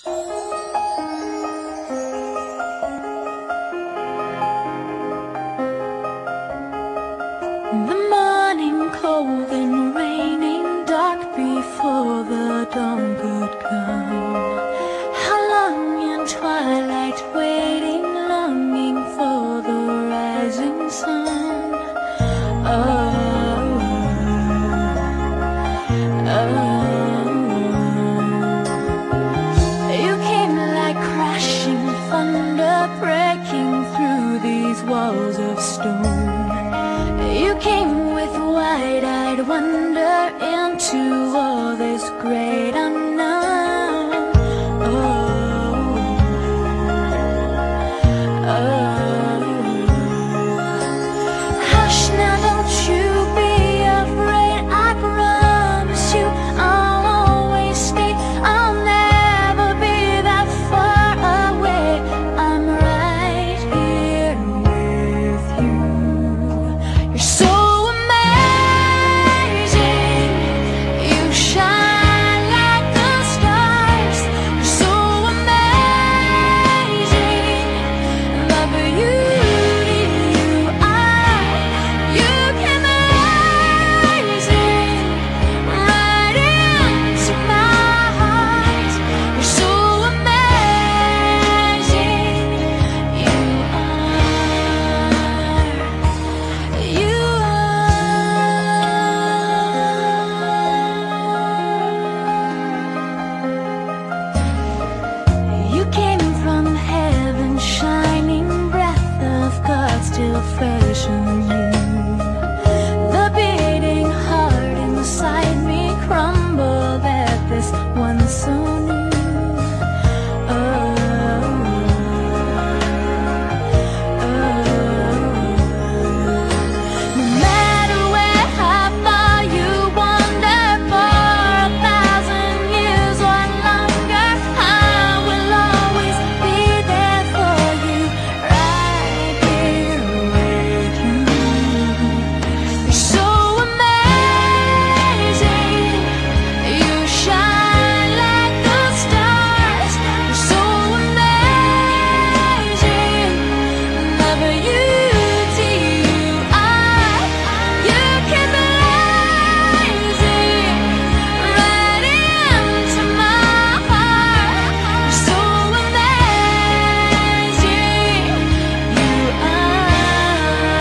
The morning cold and raining, dark before the dawn could come. How long in twilight waiting, longing for the rising sun. Oh, you came like crashing thunder, breaking through these walls of stone. You came with wide-eyed wonder into all this great unknown. Oh, oh. Hush now, don't you be afraid. I promise you I'll always stay. I'll never be that far away. I'm right here with you. You're so amazing. You shine like the stars. You're so amazing. The beauty you are. You came rising right into my heart. You're so amazing. You You came from heaven, shining breath of God still fresh in you. The beating heart inside me crumbled at this one so new. Oh, no matter where, how far you wander, for 1,000 years or longer, I will always be there for you, right here with you. You're so amazing. You shine like the stars. You're so amazing. The beauty you are. You came rising right into my heart. You're so amazing. You are.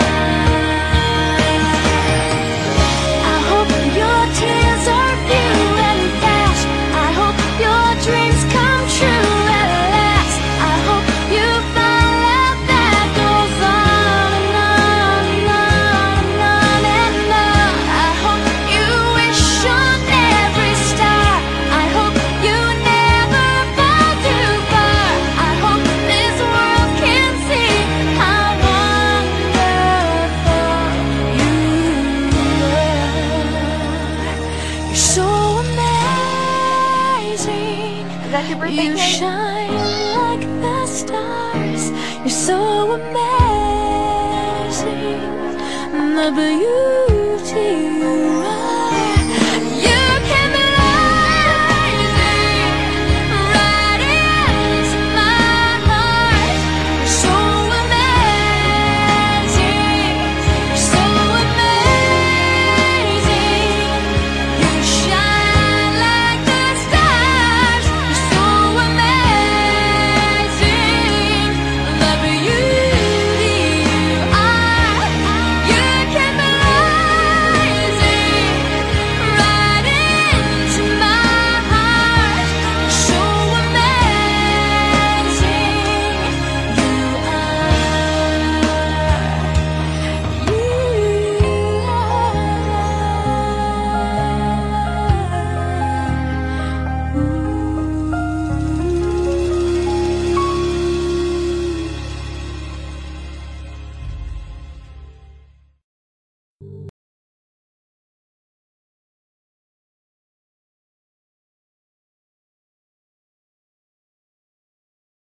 I hope your tears are few and fast. I hope your dreams come true at last. I hope you find love that goes on and on and on and on and on. I hope you wish on every star. I hope you never fall too far. I hope this world can see how wonderful you are. You're so amazing. Is that your birthday You cake? shine like the stars. You're so amazing. The beauty you are.